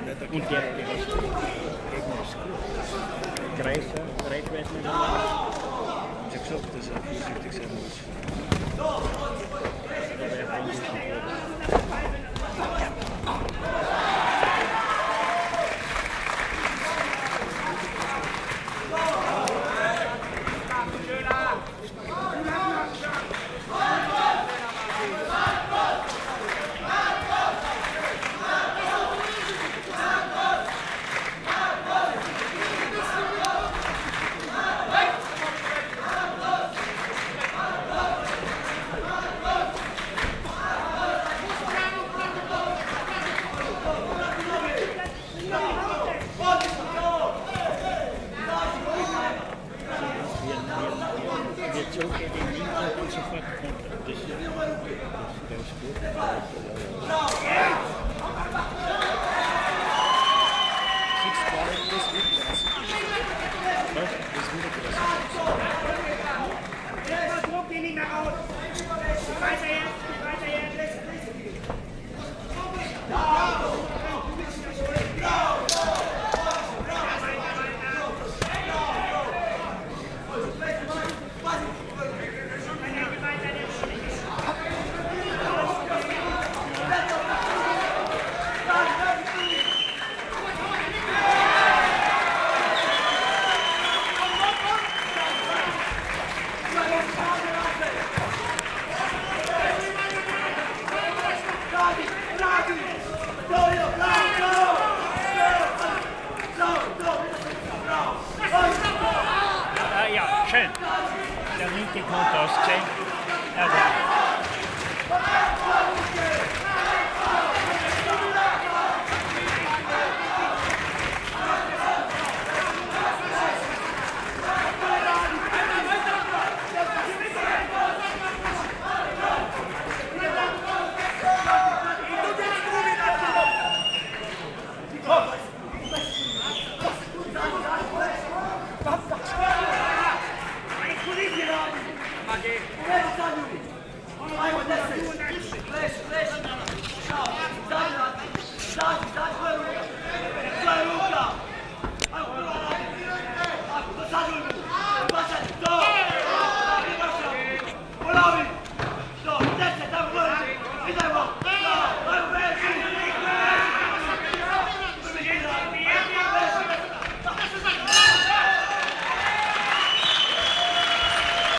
Und der hast du irgendwas Greif weiß nicht. Ich habe gesagt, dass er vorsichtig sein muss. So geht in Linke und sofort runter. Das ist gut. Siehst du, das wird was. Das wird Jetzt druck ihn nicht mehr raus. Weiter jetzt. Ja, schön. Der linke Konter ausgesehen.